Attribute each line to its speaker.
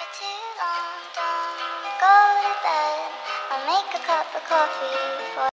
Speaker 1: too long, don't go to bed. I'll make a cup of coffee for